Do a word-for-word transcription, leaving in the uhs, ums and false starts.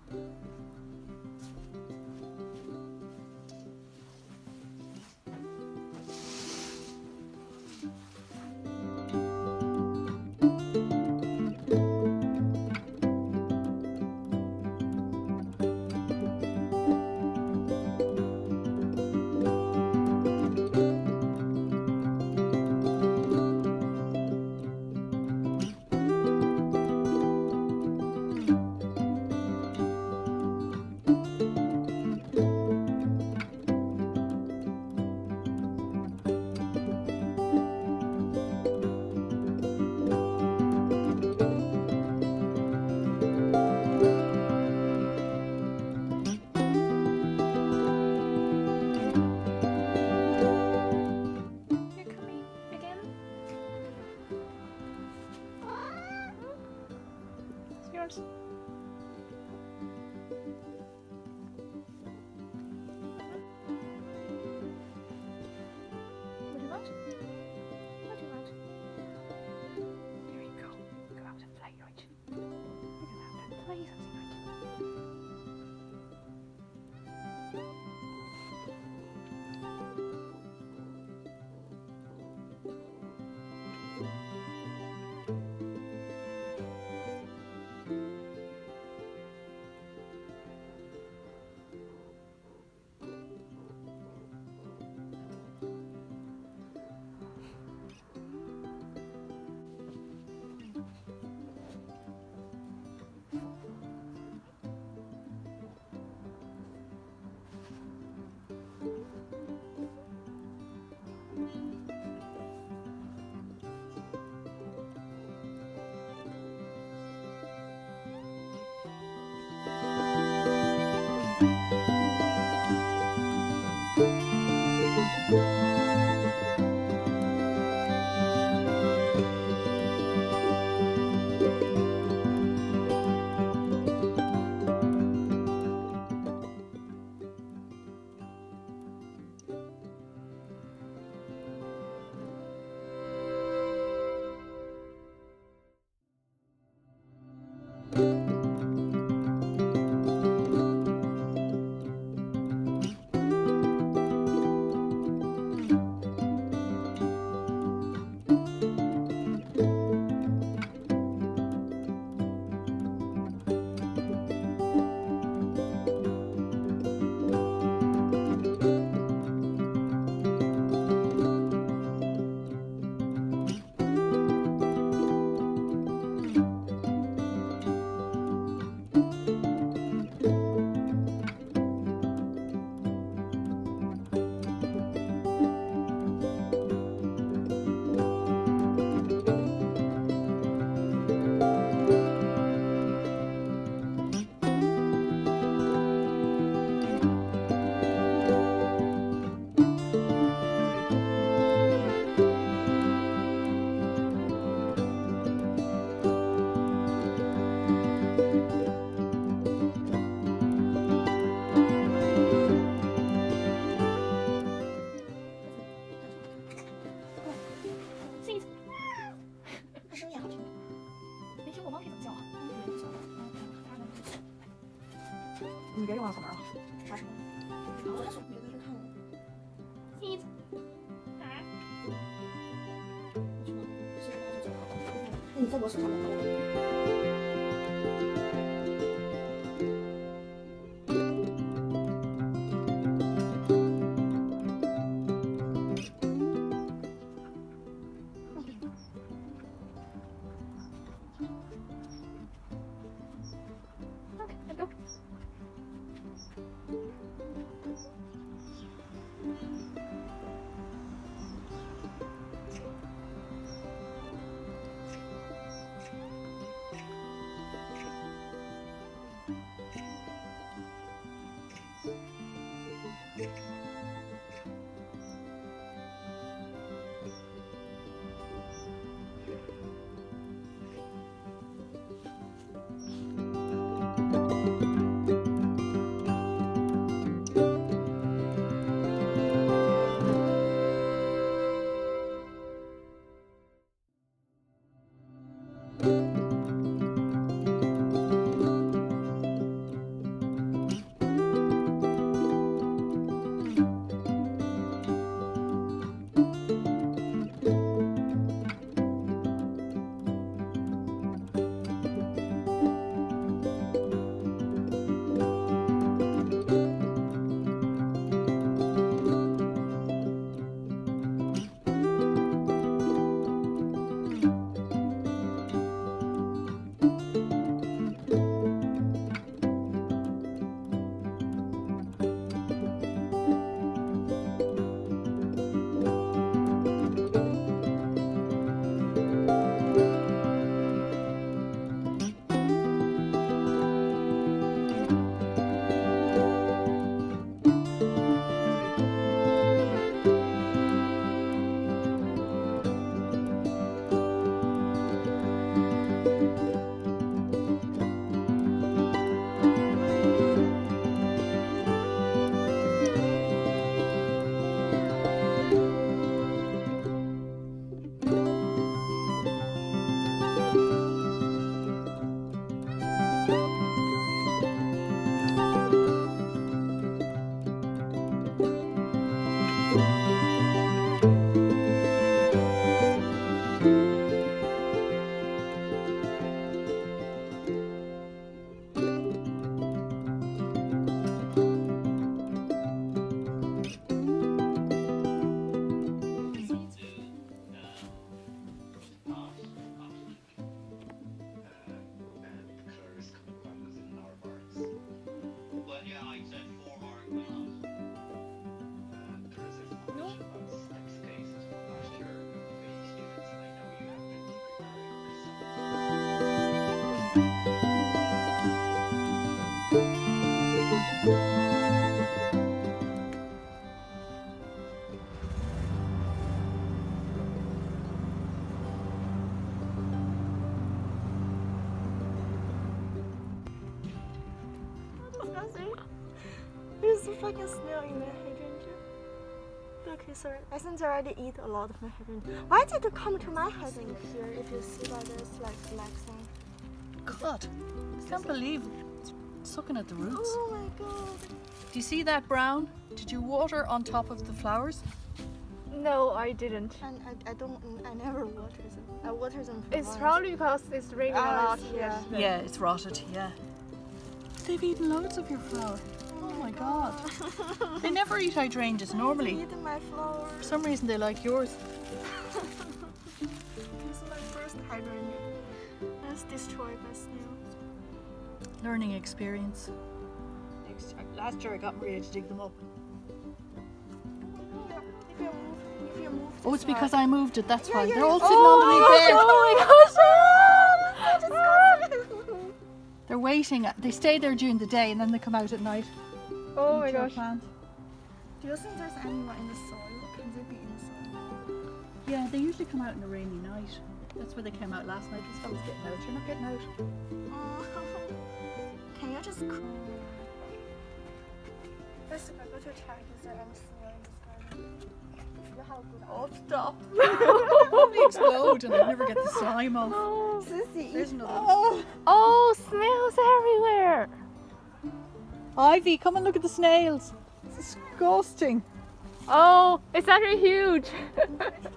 你别用了，小门啊！啥时候？ 我在手别在这看了。 你啊？ 是吗？四十八就走了。那你在我手上面看了。 There's a fucking snail in my hydrangea. Okay, sorry. I think they already eat a lot of my hydrangea. Why did you come to my hydrangea here if you see that there's like black thing? God, I can't believe it's sucking at the roots. Oh my god. Do you see that brown? Did you water on top of the flowers? No, I didn't. And I, I don't, I never water them. I water them for It's once. probably because it's raining a Ah, lot yeah. yesterday. Yeah, it's rotted, yeah. They've eaten loads of your flower. Oh my god. They never eat hydrangeas normally. Eating my flowers. For some reason they like yours. This is my first hydrangea. That's destroyed by snail. Learning experience. Next time. Last year I got Maria to dig them up. If you move, if you move Oh, it's this because way. I moved it, that's Yeah, why. yeah, They're yeah. all sitting Oh, underneath there. Oh my gosh! They're waiting. They stay there during the day and then they come out at night. Oh Eat my your gosh. plant. Do you think there's anyone in the soil? Can they be in the soil? Yeah, they usually come out in a rainy night. That's where they came out last night. This fella's getting out. You're not getting out. Oh. Can you just crawl? First, I go to check is there any snail in this garden? You have good Oh, stop. It'll probably explode and I'll never get the slime off. Oh, Sissy. There's another. Oh. oh, snails everywhere. Ivy, come and look at the snails. It's disgusting. Oh, it's actually huge.